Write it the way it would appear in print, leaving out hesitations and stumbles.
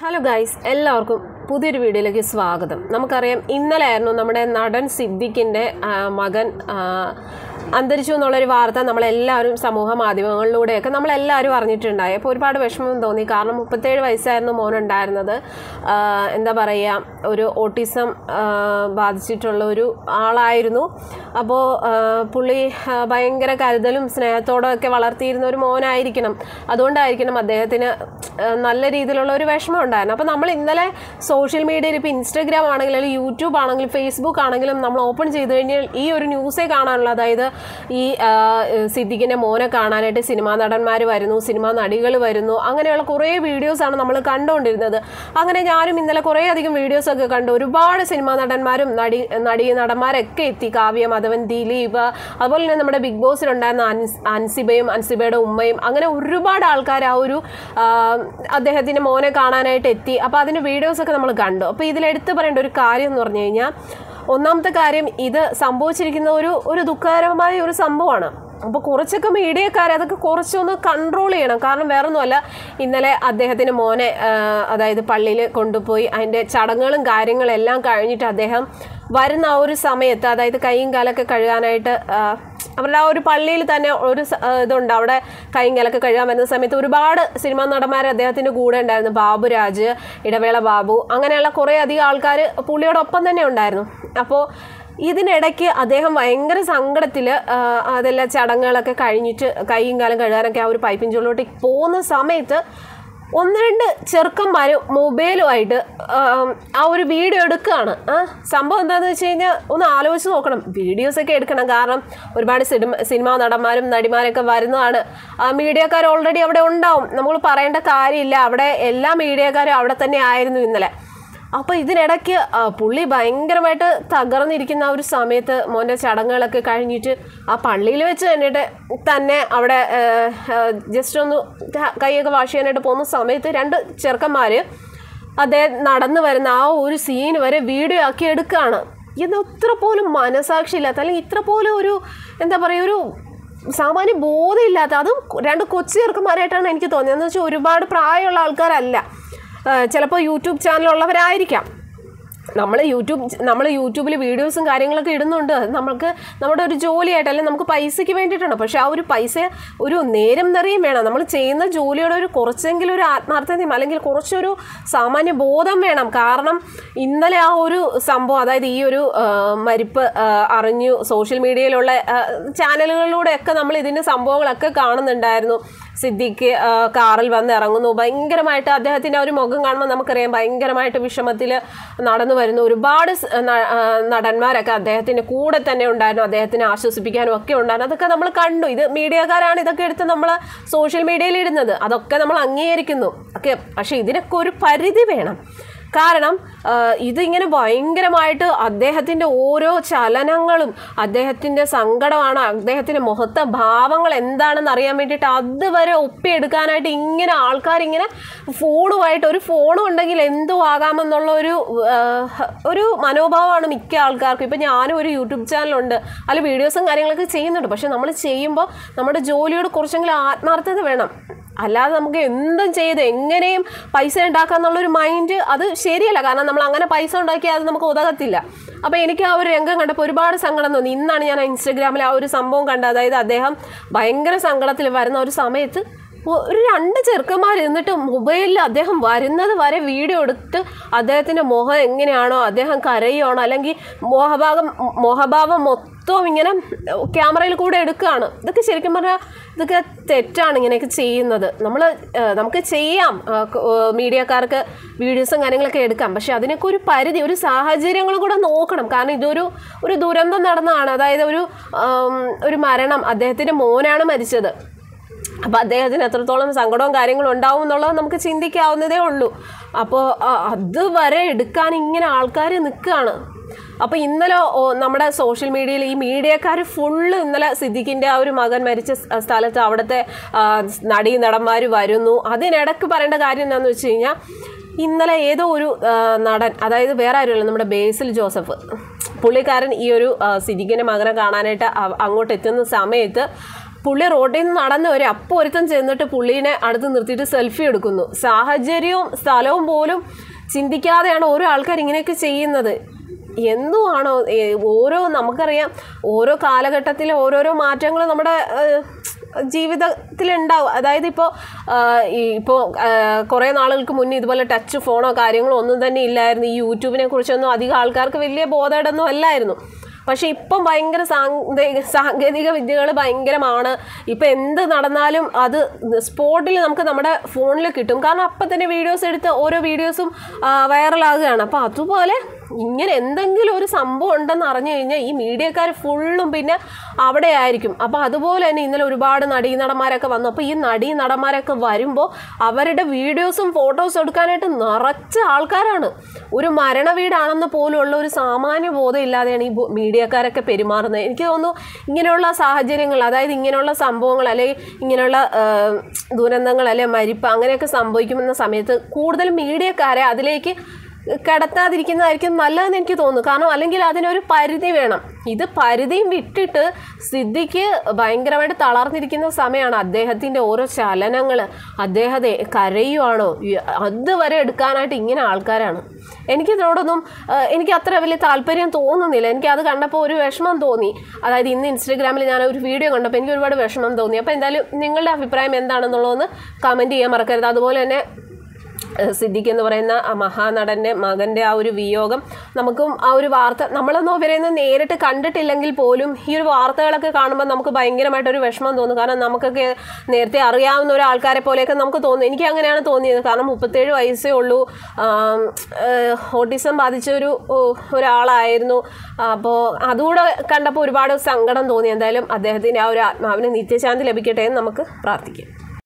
Hello guys, എല്ലാവർക്കും പുതിയൊരു വീഡിയോയിലേക്ക് സ്വാഗതം. നമുക്കറിയാം, ഇന്നലെയായിരുന്നു നമ്മുടെ നടൻ സിദ്ദിഖിൻ്റെ മകൻ അന്തരിച്ചു എന്നുള്ളൊരു വാർത്ത നമ്മളെല്ലാവരും സമൂഹ മാധ്യമങ്ങളിലൂടെയൊക്കെ നമ്മളെല്ലാവരും അറിഞ്ഞിട്ടുണ്ടായി. അപ്പോൾ ഒരുപാട് വിഷമം തോന്നി. കാരണം 37 വയസ്സായിരുന്നു മോനുണ്ടായിരുന്നത്. എന്താ പറയുക, ഒരു ഓട്ടിസം ബാധിച്ചിട്ടുള്ള ഒരു ആളായിരുന്നു. അപ്പോൾ പുള്ളി ഭയങ്കര കരുതലും സ്നേഹത്തോടൊക്കെ വളർത്തിയിരുന്ന ഒരു മോനായിരിക്കണം. അതുകൊണ്ടായിരിക്കണം അദ്ദേഹത്തിന് നല്ല രീതിയിലുള്ള ഒരു വിഷമം ഉണ്ടായിരുന്നു. അപ്പോൾ നമ്മൾ ഇന്നലെ സോഷ്യൽ മീഡിയയിൽ ഇപ്പോൾ ഇൻസ്റ്റഗ്രാം ആണെങ്കിലും അല്ലെങ്കിൽ യൂട്യൂബ് ആണെങ്കിലും ഫേസ്ബുക്ക് ആണെങ്കിലും നമ്മൾ ഓപ്പൺ ചെയ്ത് കഴിഞ്ഞാൽ ഈ ഒരു ന്യൂസേ കാണാനുള്ള, അതായത് ഈ സിദ്ദിഖിൻ്റെ മോനെ കാണാനായിട്ട് സിനിമാ നടന്മാർ വരുന്നു, സിനിമാ നടികൾ വരുന്നു, അങ്ങനെയുള്ള കുറേ വീഡിയോസാണ് നമ്മൾ കണ്ടുകൊണ്ടിരുന്നത്. അങ്ങനെ ഞാനും ഇന്നലെ കുറേ അധികം വീഡിയോസൊക്കെ കണ്ടു. ഒരുപാട് സിനിമാ നടന്മാരും നടന്മാരൊക്കെ എത്തി. കാവ്യ, മാധവൻ, ദിലീപ്, അതുപോലെ തന്നെ നമ്മുടെ ബിഗ് ബോസിലുണ്ടായിരുന്ന അൻസിബയും അൻസിബയുടെ ഉമ്മയും, അങ്ങനെ ഒരുപാട് ആൾക്കാർ ആ ഒരു അദ്ദേഹത്തിൻ്റെ മോനെ കാണാനായിട്ട് എത്തി. അപ്പോൾ അതിൻ്റെ വീഡിയോസൊക്കെ നമ്മൾ കണ്ടു. അപ്പോൾ ഇതിലെടുത്ത് പറയേണ്ട ഒരു കാര്യം എന്ന് പറഞ്ഞു കഴിഞ്ഞാൽ, ഒന്നാമത്തെ കാര്യം, ഇത് സംഭവിച്ചിരിക്കുന്ന ഒരു ദുഃഖകരമായ ഒരു സംഭവമാണ്. അപ്പോൾ കുറച്ചൊക്കെ മീഡിയക്കാർ അതൊക്കെ കുറച്ചൊന്ന് കൺട്രോൾ ചെയ്യണം. കാരണം വേറൊന്നുമല്ല, ഇന്നലെ അദ്ദേഹത്തിൻ്റെ മോനെ അതായത് പള്ളിയിൽ കൊണ്ടുപോയി അതിൻ്റെ ചടങ്ങുകളും കാര്യങ്ങളെല്ലാം കഴിഞ്ഞിട്ട് അദ്ദേഹം വരുന്ന ആ ഒരു സമയത്ത്, അതായത് കൈയും കാലൊക്കെ കഴുകാനായിട്ട് അവരുടെ ആ ഒരു പള്ളിയിൽ തന്നെ ഒരു ഇതുണ്ട്, അവിടെ കൈയും കാലൊക്കെ കഴുകാൻ വരുന്ന സമയത്ത് ഒരുപാട് സിനിമാ നടന്മാർ അദ്ദേഹത്തിൻ്റെ കൂടെ ഉണ്ടായിരുന്നു. ബാബുരാജ്, ഇടവേള ബാബു, അങ്ങനെയുള്ള കുറേ അധികം ആൾക്കാർ പുള്ളിയോടൊപ്പം തന്നെ ഉണ്ടായിരുന്നു. അപ്പോൾ ഇതിനിടയ്ക്ക് അദ്ദേഹം ഭയങ്കര സങ്കടത്തിൽ അതെല്ലാം ചടങ്ങുകളൊക്കെ കഴിഞ്ഞിട്ട് കൈയും കാലം കഴുകാനൊക്കെ ആ ഒരു പൈപ്പിൻ ചുള്ളിലോട്ട് പോകുന്ന സമയത്ത് ഒന്ന് രണ്ട് ചെറുക്കന്മാർ മൊബൈലുമായിട്ട് ആ ഒരു വീഡിയോ എടുക്കുകയാണ്. സംഭവം എന്താണെന്ന് വെച്ച് കഴിഞ്ഞാൽ ഒന്ന് ആലോചിച്ച് നോക്കണം. വീഡിയോസൊക്കെ എടുക്കണം. കാരണം ഒരുപാട് സിനിമാ നടന്മാരും നടിമാരൊക്കെ വരുന്നതാണ്. മീഡിയക്കാർ ഓൾറെഡി അവിടെ ഉണ്ടാവും, നമ്മൾ പറയേണ്ട കാര്യമില്ല. അവിടെ എല്ലാ മീഡിയക്കാരും അവിടെ തന്നെ ആയിരുന്നു ഇന്നലെ. അപ്പോൾ ഇതിനിടയ്ക്ക് പുള്ളി ഭയങ്കരമായിട്ട് തകർന്നിരിക്കുന്ന ആ ഒരു സമയത്ത് മോൻ്റെ ചടങ്ങുകളൊക്കെ കഴിഞ്ഞിട്ട് ആ പള്ളിയിൽ വെച്ച് തന്നെ അവിടെ ജസ്റ്റ് ഒന്ന് കൈയൊക്കെ വാഷ് ചെയ്യാനായിട്ട് പോകുന്ന സമയത്ത് രണ്ട് ചെറുക്കന്മാർ അദ്ദേഹം നടന്നു വരുന്ന ആ ഒരു സീൻ വരെ വീഡിയോ ആക്കി എടുക്കുകയാണ്. ഇത് ഇത്ര പോലും മനസാക്ഷിയില്ലാത്ത, അല്ലെങ്കിൽ ഇത്ര പോലും ഒരു എന്താ പറയുക, ഒരു സാമാന്യ ബോധമില്ലാത്ത, അതും രണ്ട് കൊച്ചു ചെറുക്കന്മാരായിട്ടാണ് എനിക്ക് തോന്നിയത്. എന്ന് വെച്ചാൽ ഒരുപാട് പ്രായമുള്ള ആൾക്കാരല്ല, ചിലപ്പോൾ യൂട്യൂബ് ചാനലുള്ളവരായിരിക്കാം. നമ്മൾ യൂട്യൂബിൽ വീഡിയോസും കാര്യങ്ങളൊക്കെ ഇടുന്നുണ്ട്. നമുക്ക് നമ്മുടെ ഒരു ജോലിയായിട്ട്, അല്ലെങ്കിൽ നമുക്ക് പൈസയ്ക്ക് വേണ്ടിയിട്ടാണ്. പക്ഷേ ആ ഒരു പൈസ ഒരു നേരം നിറയും വേണം. നമ്മൾ ചെയ്യുന്ന ജോലിയുടെ ഒരു കുറച്ചെങ്കിലും ഒരു ആത്മാർത്ഥതയും അല്ലെങ്കിൽ കുറച്ചൊരു സാമാന്യ ബോധം വേണം. കാരണം ഇന്നലെ ആ ഒരു സംഭവം, അതായത് ഈ ഒരു മരിപ്പ് അറിഞ്ഞു സോഷ്യൽ മീഡിയയിലുള്ള ചാനലുകളിലൂടെയൊക്കെ നമ്മൾ ഇതിൻ്റെ സംഭവങ്ങളൊക്കെ കാണുന്നുണ്ടായിരുന്നു. സിദ്ദിഖ് കാറിൽ വന്ന് ഇറങ്ങുന്നു, ഭയങ്കരമായിട്ട് അദ്ദേഹത്തിൻ്റെ ഒരു മുഖം കാണുമ്പോൾ നമുക്കറിയാം ഭയങ്കരമായിട്ട് വിഷമത്തിൽ നടന്നു വരുന്നു. ഒരുപാട് നടന്മാരൊക്കെ അദ്ദേഹത്തിൻ്റെ കൂടെ തന്നെ ഉണ്ടായിരുന്നു, അദ്ദേഹത്തിനെ ആശ്വസിപ്പിക്കാനും ഒക്കെ ഉണ്ടായിരുന്നു. അതൊക്കെ നമ്മൾ കണ്ടു. ഇത് മീഡിയക്കാരാണ് ഇതൊക്കെ എടുത്ത് നമ്മൾ സോഷ്യൽ മീഡിയയിൽ ഇടുന്നത്, അതൊക്കെ നമ്മൾ അംഗീകരിക്കുന്നു ഒക്കെ. പക്ഷേ ഇതിനൊക്കെ ഒരു പരിധി വേണം. കാരണം ഇതിങ്ങനെ ഭയങ്കരമായിട്ട് അദ്ദേഹത്തിൻ്റെ ഓരോ ചലനങ്ങളും, അദ്ദേഹത്തിൻ്റെ സങ്കടമാണ്, അദ്ദേഹത്തിൻ്റെ മുഖത്തെ ഭാവങ്ങൾ എന്താണെന്ന് അറിയാൻ വേണ്ടിയിട്ട് അതുവരെ ഒപ്പിയെടുക്കാനായിട്ട് ഇങ്ങനെ ആൾക്കാരിങ്ങനെ ഫോണുമായിട്ട്, ഒരു ഫോണും ഉണ്ടെങ്കിൽ എന്തും ആകാമെന്നുള്ള ഒരു മനോഭാവമാണ് മിക്ക ആൾക്കാർക്കും. ഇപ്പം ഞാനും ഒരു യൂട്യൂബ് ചാനലുണ്ട്, അതിൽ വീഡിയോസും കാര്യങ്ങളൊക്കെ ചെയ്യുന്നുണ്ട്. പക്ഷെ നമ്മൾ ചെയ്യുമ്പോൾ നമ്മുടെ ജോലിയോട് കുറച്ചെങ്കിലും ആത്മാർത്ഥത വേണം. അല്ലാതെ നമുക്ക് എന്തും ചെയ്ത് എങ്ങനെയും പൈസ ഉണ്ടാക്കാമെന്നുള്ളൊരു മൈൻഡ് അത് ശരിയല്ല. കാരണം നമ്മൾ അങ്ങനെ പൈസ ഉണ്ടാക്കിയാൽ അത് നമുക്ക് ഉതകത്തില്ല. അപ്പോൾ എനിക്ക് ആ ഒരു രംഗം കണ്ടപ്പോൾ ഒരുപാട് സങ്കടം തോന്നി. ഇന്നാണ് ഞാൻ ഇൻസ്റ്റഗ്രാമിൽ ആ ഒരു സംഭവം കണ്ടത്. അതായത് അദ്ദേഹം ഭയങ്കര സങ്കടത്തിൽ വരുന്ന ഒരു സമയത്ത് ഒരു രണ്ട് ചെറുക്കന്മാർ ഇരുന്നിട്ട് മൊബൈലിൽ അദ്ദേഹം വരുന്നത് വരെ വീഡിയോ എടുത്ത് അദ്ദേഹത്തിൻ്റെ മുഖം എങ്ങനെയാണോ, അദ്ദേഹം കരയുകയാണോ, അല്ലെങ്കിൽ മോഹഭാവം മൊത്തം ഇങ്ങനെ ക്യാമറയിൽ കൂടെ എടുക്കുകയാണ്. ഇതൊക്കെ ശരിക്കും പറഞ്ഞാൽ ഇതൊക്കെ തെറ്റാണ് ഇങ്ങനെയൊക്കെ ചെയ്യുന്നത്. നമുക്ക് ചെയ്യാം, മീഡിയക്കാർക്ക് വീഡിയോസും കാര്യങ്ങളൊക്കെ എടുക്കാം. പക്ഷെ അതിനൊക്കെ ഒരു പരിധി, ഒരു സാഹചര്യങ്ങളും കൂടെ നോക്കണം. കാരണം ഒരു ദുരന്തം നടന്നതാണ്. അതായത് ഒരു മരണം, അദ്ദേഹത്തിൻ്റെ മോനാണ് മരിച്ചത്. അപ്പോൾ അദ്ദേഹത്തിന് എത്രത്തോളം സങ്കടവും കാര്യങ്ങളും ഉണ്ടാവും എന്നുള്ളത് നമുക്ക് ചിന്തിക്കാവുന്നതേ ഉള്ളൂ. അപ്പോൾ അതുവരെ എടുക്കാൻ ഇങ്ങനെ ആൾക്കാർ നിൽക്കുകയാണ്. അപ്പോൾ ഇന്നലെ നമ്മുടെ സോഷ്യൽ മീഡിയയിൽ ഈ മീഡിയക്കാർ ഫുള്ള് ഇന്നലെ സിദ്ദിഖിൻ്റെ ആ ഒരു മകൻ മരിച്ച സ്ഥലത്ത് അവിടുത്തെ നടന്മാർ വരുന്നു. അതിനിടയ്ക്ക് പറയേണ്ട കാര്യം എന്താണെന്ന് വെച്ച് കഴിഞ്ഞാൽ, ഇന്നലെ ഏതോ ഒരു നടൻ, അതായത് വേറെ ആരുമല്ല, നമ്മുടെ ബേസിൽ ജോസഫ് പുള്ളിക്കാരൻ ഈ ഒരു സിദ്ദിഖിൻ്റെ മകനെ കാണാനായിട്ട് അങ്ങോട്ട് എത്തുന്ന സമയത്ത് പുള്ളി റോഡിൽ നിന്ന് നടന്ന് വരും, അപ്പോൾ ഒരുത്തൻ ചെന്നിട്ട് പുള്ളീനെ അടുത്ത് നിർത്തിയിട്ട് സെൽഫി എടുക്കുന്നു. സാഹചര്യവും സ്ഥലവും പോലും ചിന്തിക്കാതെയാണ് ഓരോ ആൾക്കാർ ഇങ്ങനെയൊക്കെ ചെയ്യുന്നത്. എന്തുവാണോ ഓരോ, നമുക്കറിയാം ഓരോ കാലഘട്ടത്തിൽ ഓരോരോ മാറ്റങ്ങൾ നമ്മുടെ ജീവിതത്തിലുണ്ടാവും. അതായത് ഇപ്പോൾ കുറേ നാളുകൾക്ക് മുന്നേ ഇതുപോലെ ടച്ച് ഫോണോ കാര്യങ്ങളോ ഒന്നും തന്നെ ഇല്ലായിരുന്നു. ഈ യൂട്യൂബിനെ കുറിച്ചൊന്നും അധികം ആൾക്കാർക്ക് വലിയ ബോധമൊന്നും അല്ലായിരുന്നു. പക്ഷേ ഇപ്പം ഭയങ്കര സാങ്കേതിക വിദ്യകൾ ഭയങ്കരമാണ്. ഇപ്പം എന്ത് നടന്നാലും അത് സ്പോട്ടിൽ നമുക്ക് നമ്മുടെ ഫോണിൽ കിട്ടും. കാരണം അപ്പം തന്നെ വീഡിയോസ് എടുത്ത് ഓരോ വീഡിയോസും വൈറലാകുകയാണ്. അപ്പോൾ അതുപോലെ ഇങ്ങനെ എന്തെങ്കിലും ഒരു സംഭവം ഉണ്ടെന്ന് അറിഞ്ഞു കഴിഞ്ഞാൽ ഈ മീഡിയക്കാർ ഫുള്ളും പിന്നെ അവിടെ ആയിരിക്കും. അപ്പോൾ അതുപോലെ തന്നെ ഇന്നലെ ഒരുപാട് നടീനടന്മാരൊക്കെ വന്നു. അപ്പോൾ ഈ നടീനടന്മാരൊക്കെ വരുമ്പോൾ അവരുടെ വീഡിയോസും ഫോട്ടോസും എടുക്കാനായിട്ട് നിറച്ച ആൾക്കാരാണ്. ഒരു മരണ വീടാണെന്ന് പോലുള്ള ഒരു സാമാന്യ ബോധം ഇല്ലാതെയാണ് ഈ മീഡിയക്കാരൊക്കെ പെരുമാറുന്നത്. എനിക്ക് തോന്നുന്നു ഇങ്ങനെയുള്ള സാഹചര്യങ്ങൾ, അതായത് ഇങ്ങനെയുള്ള സംഭവങ്ങൾ അല്ലെങ്കിൽ ഇങ്ങനെയുള്ള ദുരന്തങ്ങൾ അല്ലെങ്കിൽ മരിപ്പ് അങ്ങനെയൊക്കെ സംഭവിക്കുമെന്ന സമയത്ത് കൂടുതൽ മീഡിയക്കാരെ അതിലേക്ക് കടത്താതിരിക്കുന്നതായിരിക്കും നല്ലതെന്ന് എനിക്ക് തോന്നുന്നു. കാരണം അല്ലെങ്കിൽ അതിനൊരു പരിധി വേണം. ഇത് പരിധിയും വിട്ടിട്ട് സിദ്ദിഖ് ഭയങ്കരമായിട്ട് തളർന്നിരിക്കുന്ന സമയമാണ്. അദ്ദേഹത്തിൻ്റെ ഓരോ ചലനങ്ങൾ, അദ്ദേഹത്തെ കരയുവാണോ അതുവരെ എടുക്കാനായിട്ട് ഇങ്ങനെ ആൾക്കാരാണ്. എനിക്കിതിനോടൊന്നും എനിക്ക് അത്ര വലിയ താല്പര്യം തോന്നുന്നില്ല. എനിക്കത് കണ്ടപ്പോൾ ഒരു വിഷമം തോന്നി. അതായത് ഇന്ന് ഇൻസ്റ്റഗ്രാമിൽ ഞാൻ ഒരു വീഡിയോ കണ്ടപ്പോൾ എനിക്ക് ഒരുപാട് വിഷമം തോന്നി. അപ്പോൾ എന്തായാലും നിങ്ങളുടെ അഭിപ്രായം എന്താണെന്നുള്ളതൊന്ന് കമൻറ്റ് ചെയ്യാൻ മറക്കരുത്. അതുപോലെ തന്നെ സിദ്ദിഖ് എന്ന് പറയുന്ന മഹാനടൻ്റെ മകൻ്റെ ആ ഒരു വിയോഗം, നമുക്കും ആ ഒരു വാർത്ത നമ്മളൊന്നും ഇവരെയൊന്നും നേരിട്ട് കണ്ടിട്ടില്ലെങ്കിൽ പോലും ഈ ഒരു വാർത്തകളൊക്കെ കാണുമ്പോൾ നമുക്ക് ഭയങ്കരമായിട്ടൊരു വിഷമം തോന്നും. കാരണം നമുക്കൊക്കെ നേരത്തെ അറിയാവുന്ന ഒരാൾക്കാരെ പോലെയൊക്കെ നമുക്ക് തോന്നും. എനിക്ക് അങ്ങനെയാണ് തോന്നിയത്. കാരണം 37 വയസ്സേ ഉള്ളൂ, ഓട്ടിസം ബാധിച്ച ഒരാളായിരുന്നു. അപ്പോൾ അതുകൂടെ കണ്ടപ്പോൾ ഒരുപാട് സങ്കടം തോന്നി. എന്തായാലും അദ്ദേഹത്തിൻ്റെ ആ ഒരു ആത്മാവിന് നിത്യശാന്തി ലഭിക്കട്ടെ എന്ന് നമുക്ക് പ്രാർത്ഥിക്കാം.